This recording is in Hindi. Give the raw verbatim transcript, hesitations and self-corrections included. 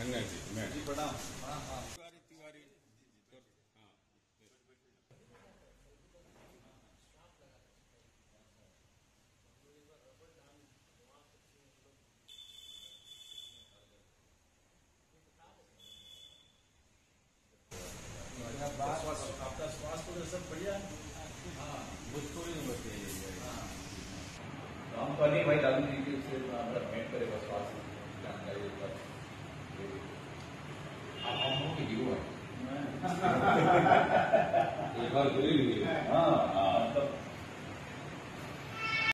गंगा जी मैं जी प्रणाम। हाँ हाँ तिवारी तिवारी हाँ आपका स्वास्थ्य वगैरह सब बढ़िया है? हाँ भोजपुरी में बताइए। हम तो अनेक भाई लालू जी की उससे भेंट करे बस स्वास्थ्य जानकारी आप हम लोग की जीव है एक बार जरूरी है। हाँ